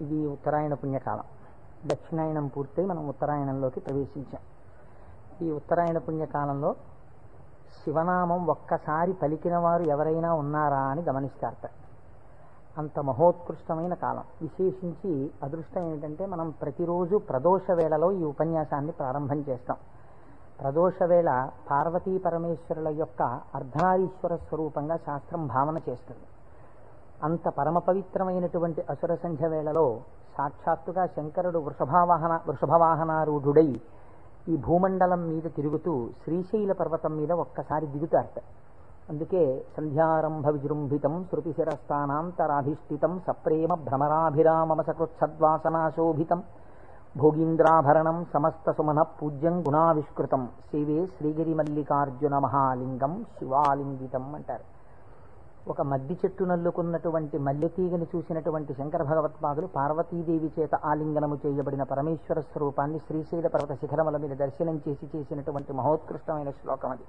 ఇది ఉత్తరాయణ పుణ్యకాలం. దక్షిణాయనం పూర్తయి మనం ఉత్తరాయణంలోకి ప్రవేశించాం. ఈ ఉత్తరాయణ పుణ్యకాలంలో శివనామం ఒక్కసారి పలికిన వారు ఎవరైనా ఉన్నారా అని గమనిస్తారట. అంత మహోత్కృష్టమైన కాలం. విశేషించి అదృష్టం ఏమిటంటే మనం ప్రతిరోజు ప్రదోష వేళలో ఈ ఉపన్యాసాన్ని ప్రారంభం చేస్తాం. ప్రదోష వేళ పార్వతీ పరమేశ్వరుల యొక్క అర్ధనారీశ్వర స్వరూపంగా శాస్త్రం భావన చేస్తుంది. అంత పరమ పవిత్రమైనటువంటి అసుర సంధ్య వేళలో సాక్షాత్తుగా శంకరుడు వృషభవాహనారూఢుడై ఈ భూమండలం మీద తిరుగుతూ శ్రీశైల పర్వతం మీద ఒక్కసారి దిగుతారట. అందుకే సంధ్యారంభ విజృంభితం శృతిశిరస్థానాంతరాధిష్ఠితం సప్రేమ భ్రమరాభిరామమ సకృత్సద్వాసనాశోభితం భోగీంద్రాభరణం సమస్త సుమన పూజ్యం గుణావిష్కృతం సేవే శ్రీగిరి మల్లికార్జున మహాలింగం శివాలింగితం అంటారు. ఒక మద్ది చెట్టు నల్లుకున్నటువంటి మల్లెతీగని చూసినటువంటి శంకర భగవత్పాదులు పార్వతీదేవి చేత ఆలింగనము చేయబడిన పరమేశ్వర స్వరూపాన్ని శ్రీశైల పర్వత శిఖరముల మీద దర్శనం చేసినటువంటి మహోత్కృష్టమైన శ్లోకం అది.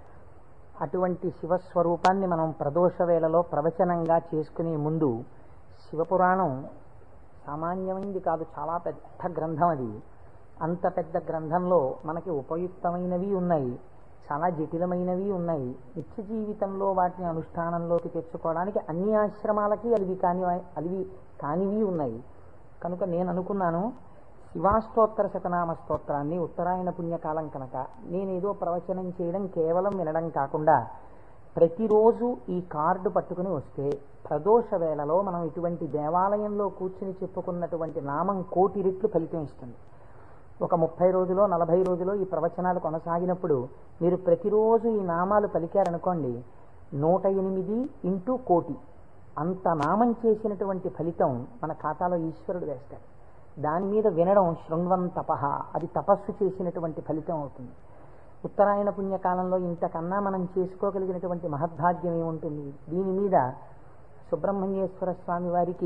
అటువంటి శివస్వరూపాన్ని మనం ప్రదోష వేళలో ప్రవచనంగా చేసుకునే ముందు శివపురాణం సామాన్యమైంది కాదు, చాలా పెద్ద గ్రంథం అది. అంత పెద్ద గ్రంథంలో మనకి ఉపయుక్తమైనవి ఉన్నాయి, చాలా జటిలమైనవి ఉన్నాయి. నిత్య జీవితంలో వాటిని అనుష్ఠానంలోకి తెచ్చుకోవడానికి అన్ని ఆశ్రమాలకి అలివి కానివి ఉన్నాయి. కనుక నేను అనుకున్నాను, శివాష్టోత్తర శతనామ స్తోత్రాన్ని ఉత్తరాయణ పుణ్యకాలం కనుక నేనేదో ప్రవచనం చేయడం కేవలం వినడం కాకుండా ప్రతిరోజు ఈ కార్డు పట్టుకుని వస్తే ప్రదోష వేళలో మనం ఇటువంటి దేవాలయంలో కూర్చుని చెప్పుకున్నటువంటి నామం 1,000,000 రెట్లు ఫలితం ఇస్తుంది. ఒక 30 రోజులో 40 రోజులో ఈ ప్రవచనాలు కొనసాగినప్పుడు మీరు ప్రతిరోజు ఈ నామాలు పలికారనుకోండి, 108 ఇంటూ 1,000,000 అంత నామం చేసినటువంటి ఫలితం మన ఖాతాలో ఈశ్వరుడు వేస్తాడు. దాని మీద వినడం శృణ్వం తపః, అది తపస్సు చేసినటువంటి ఫలితం అవుతుంది. ఉత్తరాయణ పుణ్యకాలంలో ఇంతకన్నా మనం చేసుకోగలిగినటువంటి మహద్భాగ్యం ఏముంటుంది? దీని మీద సుబ్రహ్మణ్యేశ్వర స్వామి వారికి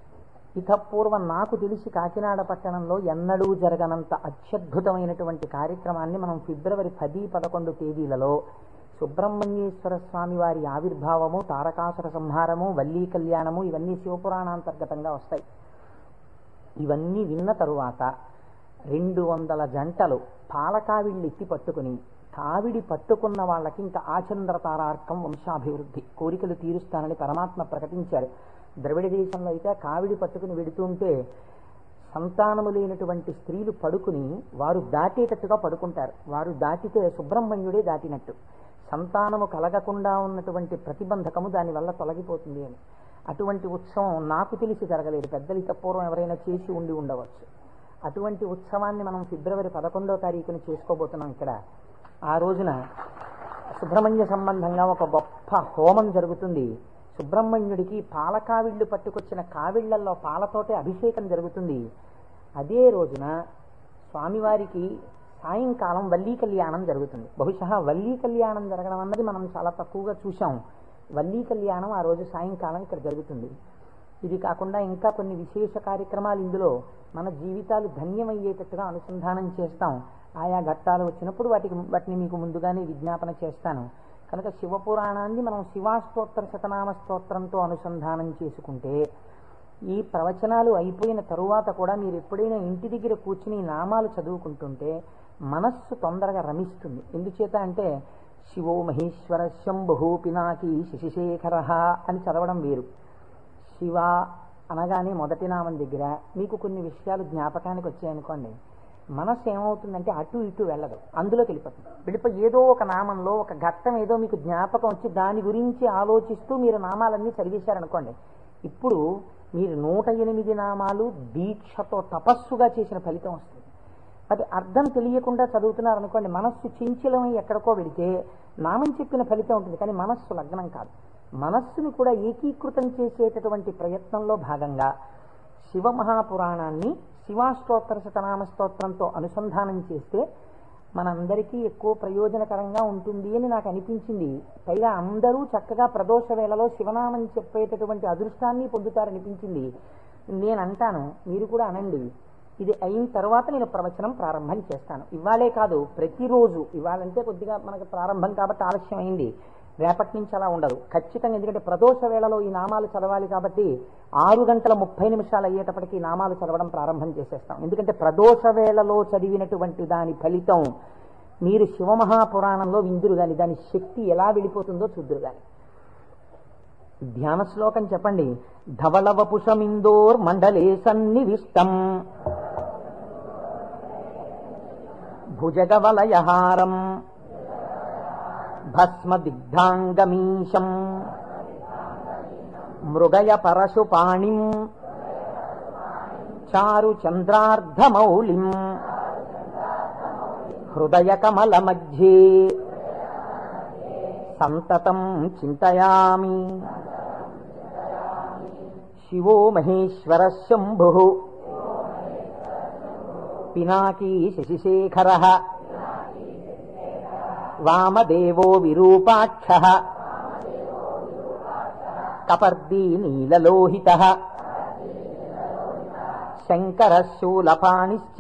ఇతపూర్వం నాకు తెలిసి కాకినాడ పట్టణంలో ఎన్నడూ జరగనంత అత్యద్భుతమైనటువంటి కార్యక్రమాన్ని మనం ఫిబ్రవరి 10, 11 తేదీలలో సుబ్రహ్మణ్యేశ్వర స్వామి వారి ఆవిర్భావము, తారకాసుర సంహారము, వల్లీ కళ్యాణము ఇవన్నీ శివపురాణాంతర్గతంగా వస్తాయి. ఇవన్నీ విన్న తరువాత 200 జంటలు పాలకావిళ్ళు ఎత్తి పట్టుకుని కావిడి పట్టుకున్న వాళ్ళకి ఇంకా ఆచంద్రతారార్కం వంశాభివృద్ధి కోరికలు తీరుస్తానని పరమాత్మ ప్రకటించారు. ద్రవిడ దేశంలో అయితే కావిడి పట్టుకుని వెడుతుంటే సంతానము లేనటువంటి స్త్రీలు పడుకుని వారు దాటేటట్టుగా పడుకుంటారు. వారు దాటితే సుబ్రహ్మణ్యుడే దాటినట్టు. సంతానము కలగకుండా ఉన్నటువంటి ప్రతిబంధకము దానివల్ల తొలగిపోతుంది అని. అటువంటి ఉత్సవం నాకు తెలిసి జరగలేదు. పెద్దలు పూర్వం ఎవరైనా చేసి ఉండవచ్చు. అటువంటి ఉత్సవాన్ని మనం ఫిబ్రవరి 11వ తారీఖున చేసుకోబోతున్నాం ఇక్కడ. ఆ రోజున సుబ్రహ్మణ్య సంబంధంగా ఒక గొప్ప హోమం జరుగుతుంది. సుబ్రహ్మణ్యుడికి పాలకావిళ్ళు పట్టుకొచ్చిన కావిళ్లల్లో పాలతోటే అభిషేకం జరుగుతుంది. అదే రోజున స్వామివారికి సాయంకాలం వల్లీ కళ్యాణం జరుగుతుంది. బహుశా వల్లీ కళ్యాణం జరగడం అన్నది మనం చాలా తక్కువగా చూసాం. వల్లీ కళ్యాణం ఆ రోజు సాయంకాలం ఇక్కడ జరుగుతుంది. ఇది కాకుండా ఇంకా కొన్ని విశేష కార్యక్రమాలు ఇందులో మన జీవితాలు ధన్యమయ్యేటట్టుగా అనుసంధానం చేస్తాం. ఆయా ఘట్టాలు వచ్చినప్పుడు వాటిని మీకు ముందుగానే విజ్ఞాపన చేస్తాను. కనుక శివపురాణాన్ని మనం శివాష్టోత్తర శతనామ స్తోత్రంతో అనుసంధానం చేసుకుంటే ఈ ప్రవచనాలు అయిపోయిన తరువాత కూడా మీరు ఎప్పుడైనా ఇంటి దగ్గర కూర్చుని నామాలు చదువుకుంటుంటే మనస్సు తొందరగా రమిస్తుంది. ఎందుచేత అంటే శివో మహేశ్వర శంభు పినాకి శశిశేఖర అని చదవడం వేరు. శివ అనగానే మొదటి నామం దగ్గర మీకు కొన్ని విషయాలు జ్ఞాపకానికి వచ్చాయనుకోండి, మనస్సు ఏమవుతుందంటే అటు ఇటు వెళ్ళదు, అందులోకి వెళ్ళిపోయి ఏదో ఒక నామంలో ఒక ఘట్టం ఏదో మీకు జ్ఞాపకం వచ్చి దాని గురించి ఆలోచిస్తూ మీరు నామాలన్నీ చదివేశారనుకోండి, ఇప్పుడు మీరు 108 నామాలు దీక్షతో తపస్సుగా చేసిన ఫలితం వస్తుంది. అది అర్థం తెలియకుండా చదువుతున్నారనుకోండి, మనస్సు చించలమై ఎక్కడికో వెళితే నామం చెప్పిన ఫలితం ఉంటుంది, కానీ మనస్సు లగ్నం కాదు. మనస్సుని కూడా ఏకీకృతం చేసేటటువంటి ప్రయత్నంలో భాగంగా శివమహాపురాణాన్ని శివాష్టోత్తర శతనామ స్తోత్రంతో అనుసంధానం చేస్తే మనందరికీ ఎక్కువ ప్రయోజనకరంగా ఉంటుంది అని నాకు అనిపించింది. పైగా అందరూ చక్కగా ప్రదోష వేళలో శివనామం చెప్పేటటువంటి అదృష్టాన్ని పొందుతారనిపించింది. నేను అంటాను, మీరు కూడా అనండి. ఇది అయిన తర్వాత నేను ప్రవచనం ప్రారంభం చేస్తాను. ఇవాళే కాదు, ప్రతిరోజు. ఇవాళంటే కొద్దిగా మనకు ప్రారంభం కాబట్టి ఆలస్యం అయింది. రేపటి నుంచి అలా ఉండదు ఖచ్చితంగా. ఎందుకంటే ప్రదోష వేళలో ఈ నామాలు చదవాలి కాబట్టి 6:30 అయ్యేటప్పటికి ఈ నామాలు చదవడం ప్రారంభం చేసేస్తాం. ఎందుకంటే ప్రదోష వేళలో చదివినటువంటి దాని ఫలితం మీరు శివమహాపురాణంలో విందురు గాని దాని శక్తి ఎలా వెళ్ళిపోతుందో చూద్దురు గాని. ధ్యాన శ్లోకం చెప్పండి. ధవళవపుషమిందోర్ మండలే సన్నివిష్టం భుజగవలయహారం భస్మదిగ్ధాంగమీశం మృగయ పరశుపాణిం చారు చంద్రార్ధమౌళిం హృదయ కమల మధ్యే సంతతం చింతయామి. శివో మహేశ్వర శంభుః పినాకీ శశిశేఖరః వామదేవో విరూపాక్షః కపర్దీ నీలలోహితః శంకరః శూలపాణిశ్చ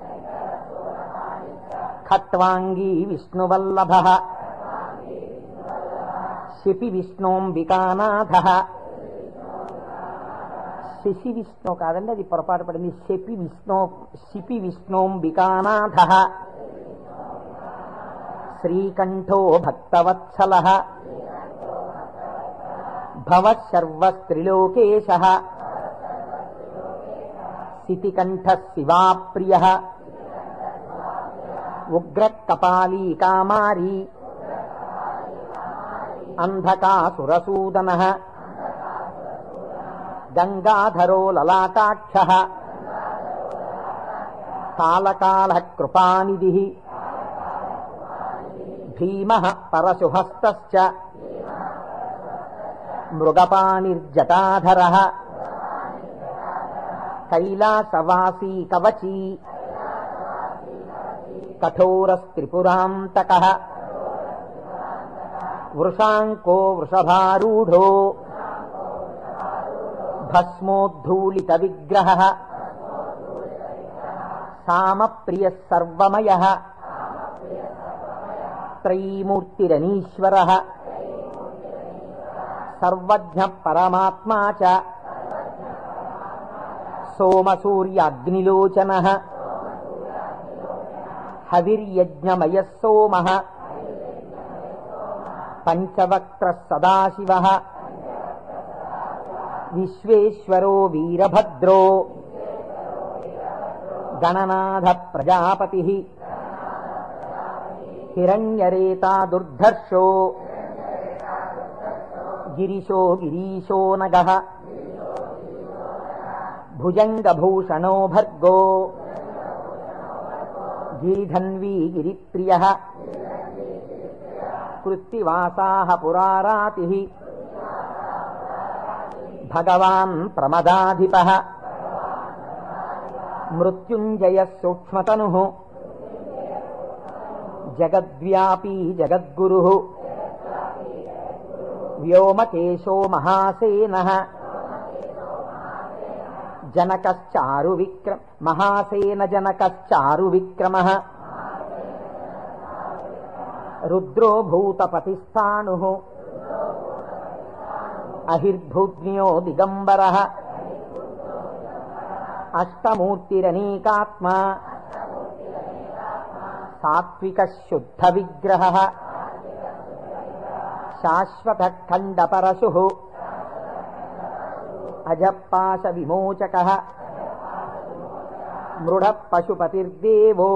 ఖట్వాంగీ విష్ణువల్లభః శిపి విష్ణోంబికానాథః. శశి విష్ణు కాదండి, అది పొరపాటు పడింది. శిపి విష్ణోంబికానాథః శ్రీకంఠో భక్తవత్సలః భవః సర్వస్త్రిలోకేశః సితికంఠః శివాప్రియః ఉగ్రకపాలీ కామారీ అంధకాసురసూదనః గంగాధరో లలాటాక్షః కాలకాలః కృపానిధిః భీమః పరశుహస్తశ్చ మృగపాణిర్జటాధరః కైలాసవాసీ కవచీ కఠోరస్త్రిపురాంతకః వృషాంకో వృషభారూఢో భస్మోద్ధూళిత విగ్రహః సామప్రియః సర్వమయః త్రైమూర్తిరనీశ్వరః సర్వజ్ఞ పరమాత్మా చ సోమసూర్యాగ్నిలోచనః హవిర్యజ్ఞమయః సోమః పంచవక్త్రః సదాశివః విశ్వేశ్వరో వీరభద్రో గణనాథః ప్రజాపతిః హిరణ్యరేతా దుర్ధర్షో గిరిశో గిరీశో నగః భుజంగభూషణో భర్గో గిరిధన్వీ గిరిప్రియః కృత్తివాసాః పురారాతిః భగవాన్ ప్రమదాధిపః మృత్యుంజయః సూక్ష్మతనుః జగద్వ్యాపీ జగద్గురుః వ్యోమకేశో మహాసేనః మహాసేన జనకశ్చారు విక్రమః రుద్రో భూతపతిస్థాణుః అహిర్భూజ్ఞో దిగంబరః అష్టమూర్తిరనేకాత్మా సాత్విక శుద్ధ విగ్రహః శాశ్వత ఖండపరశుః అజపాశ విమోచకః మృఢ పశుపతిర్దేవో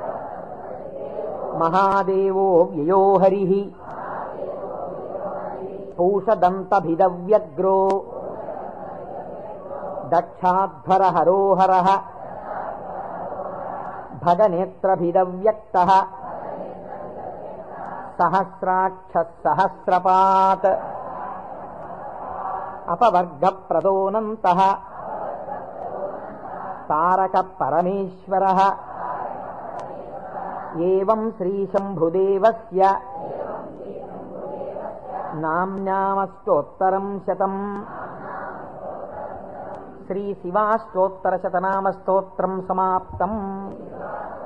మహాదేవో వ్యయో హరిః పూషదంతభిదవ్యగ్రో దక్షాధ్వర హరోహరః భగనేత్రభిదవ్యక్తః సహస్రాక్షః సహస్రపాత్ అపవర్గప్రదోనంతః తారక పరమేశ్వరః ఏవం శ్రీశంభుదేవస్య నామ్నామస్తోత్తరం శతం. శ్రీ శివాష్టోత్తర శతనామ స్తోత్రం సమాప్తం.